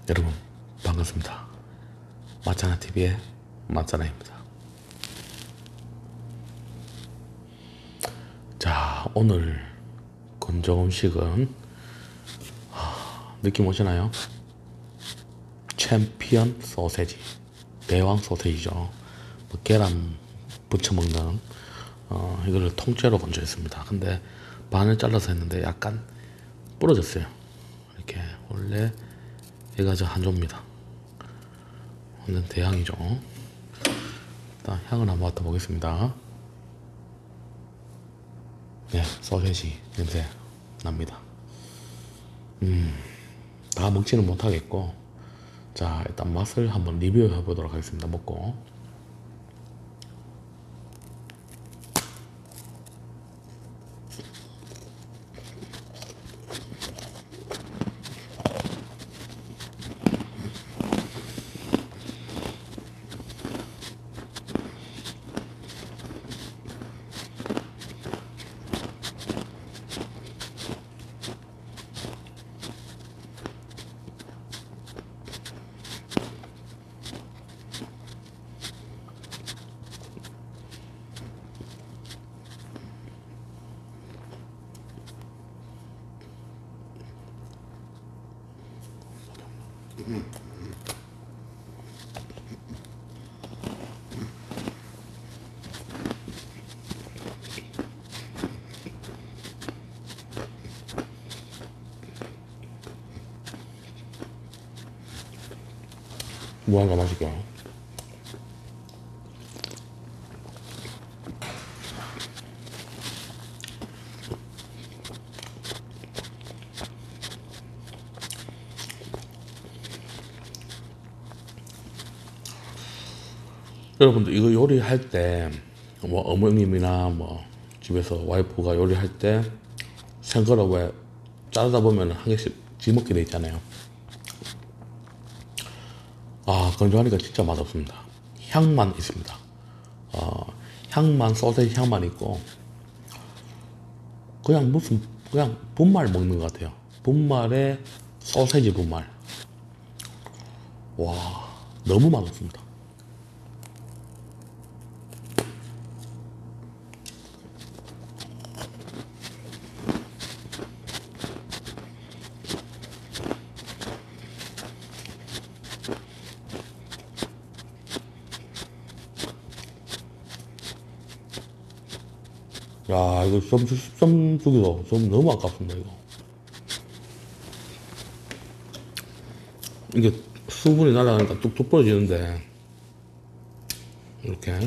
여러분 반갑습니다. 맛짜나TV의 맛짜나입니다. 자, 오늘 건조 음식은 느낌 오시나요? 챔피언 소세지, 대왕 소세지죠. 계란 부쳐 먹는 이거를 통째로 건조했습니다. 근데 반을 잘라서 했는데 약간 부러졌어요. 이렇게 원래 얘가 저 한조입니다. 완전 대향이죠. 일단 향을 한번 맡아보겠습니다. 네, 소세지 냄새 납니다. 다 먹지는 못하겠고, 자, 일단 맛을 한번 리뷰해 보도록 하겠습니다. 먹고. 무한가 맛있게. 여러분들 이거 요리할 때 뭐 어머님이나 뭐 집에서 와이프가 요리할 때 생거를 왜 자르다 보면 한 개씩 지먹게 돼 있잖아요. 건조하니까 진짜 맛없습니다. 향만 있습니다. 향만, 소세지 향만 있고, 그냥 그냥 분말 먹는 것 같아요. 분말에 소세지 분말. 와, 너무 맛없습니다. 야, 이거 10점 주기도 좀 너무 아깝습니다, 이거. 이게 수분이 날아가니까 뚝뚝 부러지는데, 이렇게.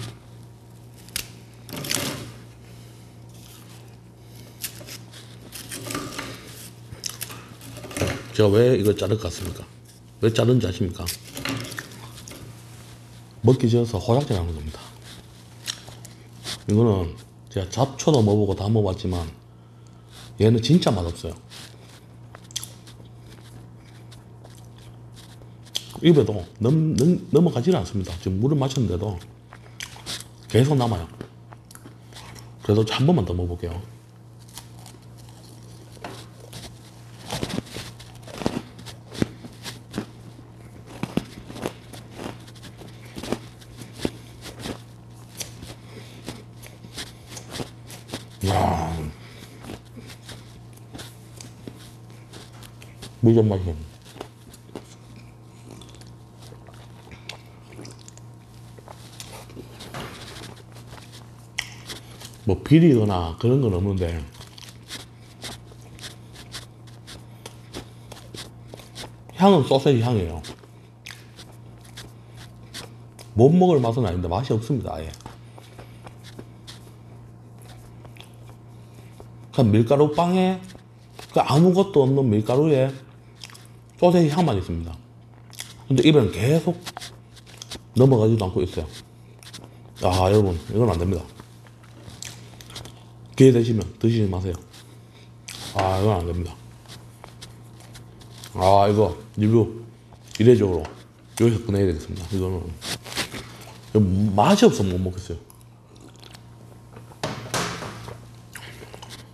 제가 왜 이걸 자를 것 같습니까? 왜 자른지 아십니까? 먹기 전에서 호작질 하는 겁니다. 이거는 제가 잡초도 먹어보고 다 먹어봤지만 얘는 진짜 맛없어요. 입에도 넘어가지는 않습니다. 지금 물을 마셨는데도 계속 남아요. 그래도 한 번만 더 먹어볼게요. 야, 물좀 마셔. 뭐 비리거나 그런 건 없는데 향은 소세지 향이에요. 못 먹을 맛은 아닌데 맛이 없습니다, 아예. 그냥 밀가루 빵에 아무것도 없는 밀가루에 소세지 향만 있습니다. 근데 입에는 계속 넘어가지도 않고 있어요. 여러분, 이건 안 됩니다. 기회 되시면 드시지 마세요. 이건 안 됩니다. 이거 리뷰 이례적으로 여기서 보내야 되겠습니다. 이거는 맛이 없어 못 먹겠어요.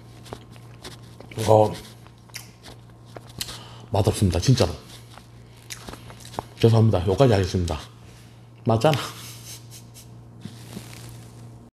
맛없습니다, 진짜로. 죄송합니다. 여기까지 하겠습니다. 맞잖아.